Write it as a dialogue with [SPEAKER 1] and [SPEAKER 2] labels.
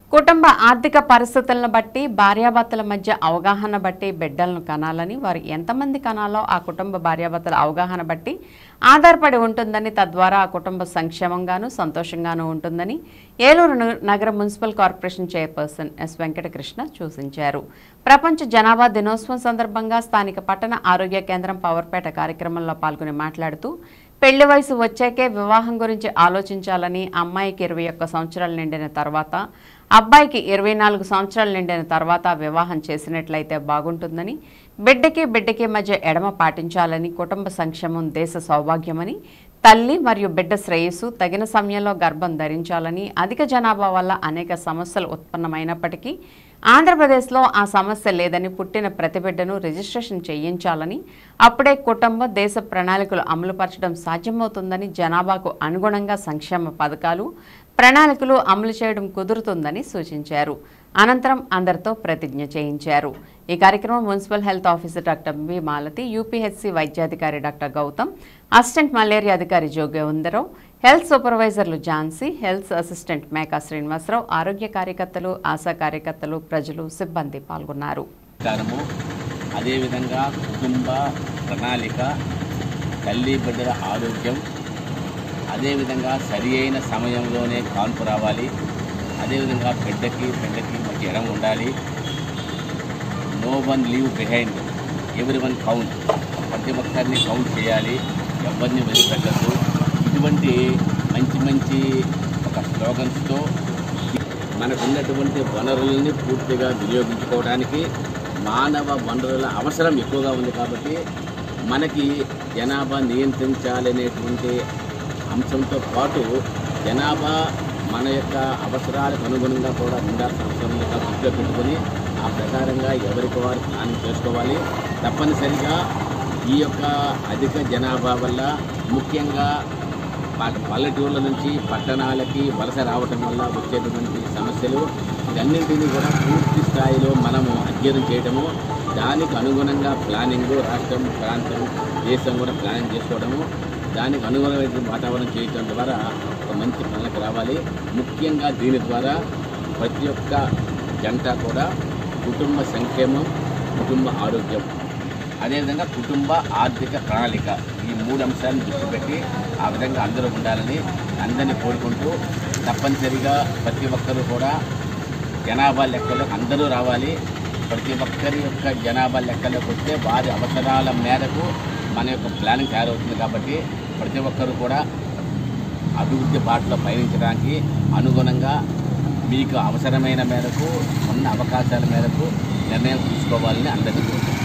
[SPEAKER 1] కుటుంబ ఆర్థిక పరిస్థితులను బట్టి భార్యాభర్తల మధ్య అవగాహన బట్టి బిడ్డలను కనాలని వారు ఎంతమంది కనాలో ఆ కుటుంబ భార్యాభర్తల అవగాహన బట్టి ఆధారపడి ఉంటుందని తద్వారా ఆ కుటుంబ సంక్షేమంగాను సంతోషంగాను ఉంటుందని ఏలూరు నగర municipal corporation chairperson S Venkatakrishna సూచించారు. ప్రపంచ జనాభా దినోత్సవం సందర్భంగా స్థానిక పట్టణ ఆరోగ్య కేంద్రం పవర్పేట కార్యక్రమంలో పాల్గొని మాట్లాడుతూ పెళ్లి వయసు వచ్చాకే వివాహం గురించి ఆలోచించాలని, అమ్మాయికి 21 సంవత్సరాలు నిండిన తర్వాత అబ్బాయికి 24 సంవత్సరాలు నిండిన తర్వాత వివాహం చేసినట్లయితే బాగుంటుందని, బిడ్డకి మధ్య ఎడమ పాటించాలని, కుటుంబ సంక్షేమం దేశ సౌభాగ్యమని, తల్లి మరియు బిడ్డ శ్రేయస్సు తగిన సమయంలో గర్భం ధరించాలని, అధిక జనాభా వల్ల అనేక సమస్యలు ఉత్పన్నమైనప్పటికీ ఆంధ్రప్రదేశ్లో ఆ సమస్య లేదని, పుట్టిన ప్రతి బిడ్డను రిజిస్ట్రేషన్ చేయించాలని, అప్పుడే కుటుంబ దేశ ప్రణాళికలు అమలుపరచడం సాధ్యమవుతుందని, జనాభాకు అనుగుణంగా సంక్షేమ పథకాలు ప్రణాళికలు అమలు చేయడం కుదురుతుందని సూచించారు. అనంతరం అందరితో ప్రతిజ్ఞ చేయించారు. ఈ కార్యక్రమం municipal health officer doctor B Malathi, UPHC వైద్యాధికారి డాక్టర్ గౌతమ్, అసిస్టెంట్ మలేరియా అధికారి జోగేందరావు, హెల్త్ సూపర్వైజర్లు ఝాన్సీ, హెల్త్ అసిస్టెంట్ మేకా శ్రీనివాసరావు, ఆరోగ్య కార్యకర్తలు, ఆశా కార్యకర్తలు, ప్రజలు, సిబ్బంది పాల్గొన్నారు.
[SPEAKER 2] అదేవిధంగా కుటుంబ ప్రణాళిక, తల్లి బిడ్డల ఆరోగ్యం, అదేవిధంగా సరి అయిన సమయంలోనే కాన్పు రావాలి, అదేవిధంగా బిడ్డకి మధ్య ఎడం ఉండాలి, no one leave behind, every one count, ప్రతి ఒక్కరిని కౌంట్ చేయాలి, ఎవరిని వదిలిపెట్టద్దు. ఇటువంటి మంచి ఒక స్లోగన్స్తో మనకున్నటువంటి వనరులని పూర్తిగా వినియోగించుకోవడానికి మానవ వనరుల అవసరం ఎక్కువగా ఉంది. కాబట్టి మనకి జనాభా నియంత్రించాలనేటువంటి అంశంతో పాటు జనాభా మన యొక్క అవసరాలకు అనుగుణంగా కూడా ఉండాల్సిన అవసరం దృష్టిలో పెట్టుకొని ఆ ప్రకారంగా ఎవరికి వారు ప్లాన్ చేసుకోవాలి. తప్పనిసరిగా ఈ యొక్క అధిక జనాభా వల్ల ముఖ్యంగా పల్లెటూళ్ళ నుంచి పట్టణాలకి వలస రావటం వల్ల వచ్చేటువంటి సమస్యలు ఇవన్నింటినీ కూడా పూర్తి స్థాయిలో మనము అధ్యయనం చేయడము, దానికి అనుగుణంగా ప్లానింగ్, రాష్ట్రం, ప్రాంతం, దేశం కూడా ప్లానింగ్ చేసుకోవడము, దానికి అనుగుణమైన వాతావరణం చేయడం ద్వారా ఒక మంచి పనులకు రావాలి. ముఖ్యంగా దీని ద్వారా ప్రతి ఒక్క జంట కూడా కుటుంబ సంక్షేమం, కుటుంబ ఆరోగ్యం, అదేవిధంగా కుటుంబ ఆర్థిక ప్రణాళిక, ఈ 3 అంశాలను దృష్టి పెట్టి ఆ విధంగా అందరూ ఉండాలని అందరినీ కోరుకుంటూ, తప్పనిసరిగా ప్రతి ఒక్కరూ కూడా జనాభా లెక్కలో అందరూ రావాలి. ప్రతి ఒక్కరి యొక్క జనాభా లెక్కలోకి వస్తే వారి అవసరాల మేరకు మన యొక్క ప్లానింగ్ తయారవుతుంది. కాబట్టి ప్రతి ఒక్కరూ కూడా అభివృద్ధి బాటలో పయనించడానికి అనుగుణంగా మీకు అవసరమైన మేరకు ఉన్న అవకాశాల మేరకు నిర్ణయం తీసుకోవాలని అందరికీ